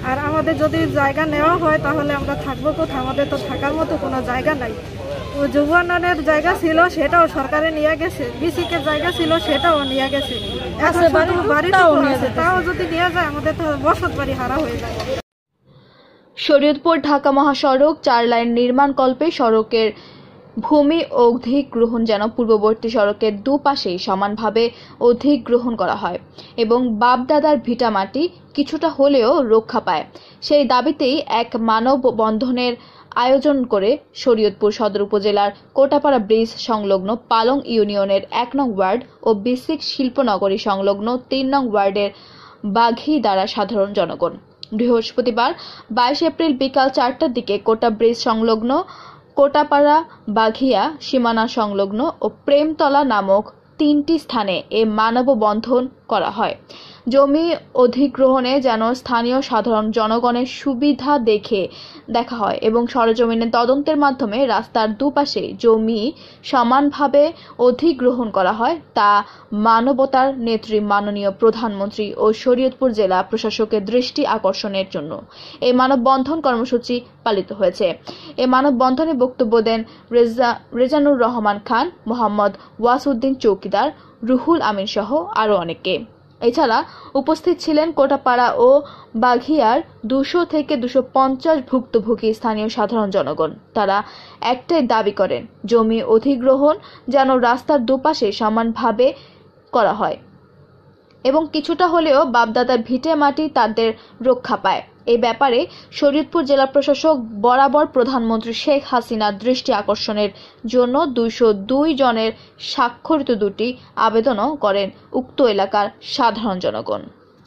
আর আমাদের যদি জায়গা নেওয়া হয় তাহলে আমরা থাকবো কোথায়? আমাদের তো থাকার মতো কোনো জায়গা নাই। যুব উন্নয়নের জায়গা ছিল সেটাও সরকারে নিয়ে গেছে, বিসিকে জায়গা ছিল সেটাও নিয়ে গেছে, বাড়িটাও নিয়েছে। তাও যদি নিয়ে যায় আমাদের তো বসত বাড়ি হারা হয়ে যায়। শরীয়তপুর ঢাকা মহাসড়ক 4 লাইন নির্মাণকল্পে সড়কের ভূমি অধিগ্রহণ যেন পূর্ববর্তী সড়কের দুপাশেই সমানভাবে অধিগ্রহণ করা হয় এবং বাপদাদার ভিটামাটি কিছুটা হলেও রক্ষা পায়, সেই দাবিতেই এক মানববন্ধনের আয়োজন করে শরীয়তপুর সদর উপজেলার কোটাপাড়া ব্রিজ সংলগ্ন পালং ইউনিয়নের 1 নং ওয়ার্ড ও বিসিক শিল্পনগরী সংলগ্ন 3 নং ওয়ার্ডের বাঘিদারা সাধারণ জনগণ। বৃহস্পতিবার 22 এপ্রিল বিকাল 4টার দিকে কোটা ব্রিজ সংলগ্ন কোটাপাড়া বাঘিয়া সীমানা সংলগ্ন ও প্রেমতলা নামক 3টি স্থানে এ মানববন্ধন করা হয়। জমি অধিগ্রহণে যেন স্থানীয় সাধারণ জনগণের সুবিধা দেখা হয় এবং সরেজমিনের তদন্তের মাধ্যমে রাস্তার দুপাশে জমি সমানভাবে অধিগ্রহণ করা হয়, তা মানবতার নেত্রী মাননীয় প্রধানমন্ত্রী ও শরীয়তপুর জেলা প্রশাসকের দৃষ্টি আকর্ষণের জন্য এই মানববন্ধন কর্মসূচি পালিত হয়েছে। এই মানববন্ধনে বক্তব্য দেন রেজানুর রহমান খান, মোহাম্মদ ওয়াসউদ্দিন চৌকিদার, রুহুল আমিন সহ আরও অনেকে। এছাড়া উপস্থিত ছিলেন কোটাপাড়া ও বাঘিয়ার 200 থেকে 250 ভুক্তভোগী স্থানীয় সাধারণ জনগণ। তারা একটাই দাবি করেন, জমি অধিগ্রহণ যেন রাস্তার দুপাশে সমানভাবে করা হয় এবং কিছুটা হলেও বাপদাদার ভিটে মাটি তাদের রক্ষা পায়। এই ব্যাপারে শরীয়তপুর জেলা প্রশাসক বরাবর প্রধানমন্ত্রী শেখ হাসিনার দৃষ্টি আকর্ষণের জন্য 202 জনের স্বাক্ষরিত 2টি আবেদনও করেন উক্ত এলাকার সাধারণ জনগণ।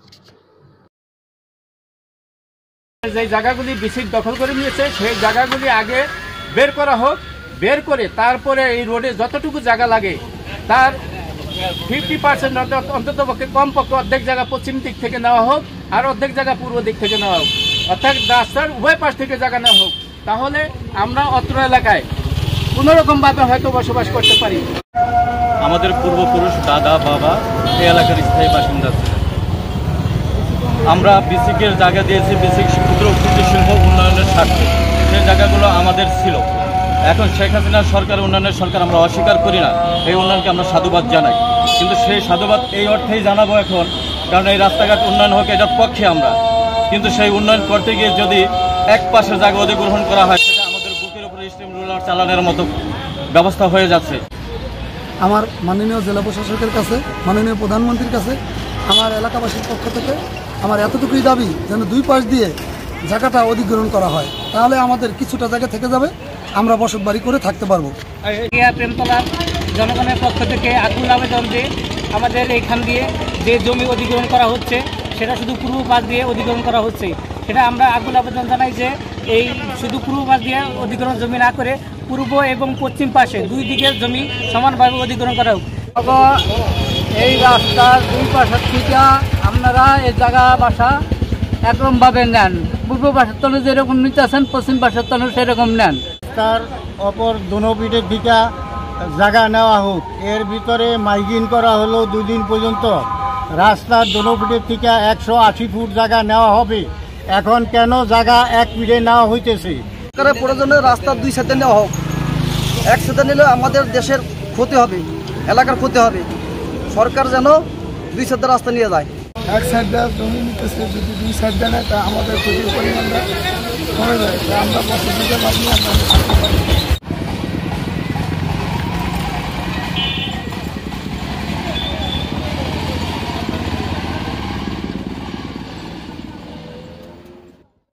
যে জায়গাগুলি বিসিক দখল করে নিয়েছে সেই জায়গাগুলি আগে বের করা হোক, বের করে তারপরে এই রোডে যতটুকু জায়গা লাগে তার 50% অন্তত পক্ষে কমপক্ষে অর্ধেক জায়গা পশ্চিম দিক থেকে নেওয়া হোক আর অর্ধেক জায়গা পূর্ব দিক থেকে নেওয়া হোক, অর্থাৎ রাস্তার উভয় পাশ থেকে জায়গা নেওয়া হোক। তাহলে আমরা অত্র এলাকায় কোনোরকমভাবে হয়তো বসবাস করতে পারি। আমাদের পূর্বপুরুষ দাদা বাবা এই এলাকার স্থায়ী বাসিন্দা ছিলেন। আমরা বিসিকের জায়গা দিয়েছি বিসিক ক্ষুদ্র কুটির শিল্প উন্নয়নের স্বার্থে, সেই জায়গাগুলো আমাদের ছিল। এখন শেখ হাসিনার সরকার উন্নয়নের সরকার আমরা অস্বীকার করি না, এই উন্নয়নকে আমরা সাধুবাদ জানাই। কিন্তু সেই সাধুবাদ এই অর্থেই জানাবো এখন, কারণ এই রাস্তাঘাট উন্নয়ন হোক এটার পক্ষে আমরা, কিন্তু সেই উন্নয়ন করতে গিয়ে যদি এক পাশে জায়গা অধিগ্রহণ করা হয় সেটা আমাদের বুকের উপরে স্টিম রোলার চালানোর মতো ব্যবস্থা হয়ে যাচ্ছে। আমার মাননীয় জেলা প্রশাসকের কাছে, মাননীয় প্রধানমন্ত্রীর কাছে আমার এলাকাবাসীর পক্ষ থেকে আমার এতটুকুই দাবি যেন দুই পাশ দিয়ে জায়গাটা অধিগ্রহণ করা হয়, তাহলে আমাদের কিছুটা জায়গা থেকে যাবে, আমরা বসত বাড়ি করে থাকতে পারবো। প্রেমতলার জনগণের পক্ষ থেকে আকুল আবেদন যে আমাদের এইখান দিয়ে যে জমি অধিগ্রহণ করা হচ্ছে সেটা শুধু পূর্ব পাশ দিয়ে অধিগ্রহণ করা হচ্ছে, সেটা আমরা আকুল আবেদন জানাই যে এই শুধু পূর্ব পাশ দিয়ে অধিগ্রহণ জমি না করে পূর্ব এবং পশ্চিম পাশে দুই দিকের জমি সমানভাবে অধিগ্রহণ করা হোক। এই রাস্তার দুই পাশের থেকে আপনারা এই জায়গা বাসা একরকমভাবে নেন, পূর্ব পাশের তলে যেরকম নিতেছেন পশ্চিম পাশের তলে সেরকম নেন। তার অপর দোনোপিঠের দিকে জায়গা নেওয়া হোক, এর ভিতরে মাইকিং করা হলো 2 দিন পর্যন্ত। রাস্তার দোনোপিঠের থেকে 180 ফুট জায়গা নেওয়া হবে, এখন কেন জায়গা এক পিঠে নেওয়া হইতেছে? সরকারের প্রয়োজনে রাস্তার 2 সাইডে নেওয়া হোক, এক সাইডে নিলে আমাদের দেশের ক্ষতি হবে, এলাকার ক্ষতি হবে। সরকার যেন 2 সাইডে রাস্তা নিয়ে যায়। এক সাইডে জমি নিতেছে, যদি 2 সাইডে নেয় তা আমাদের ক্ষতির পরিমাণটা কমে যায়, আমরা বছর দিতে পারি।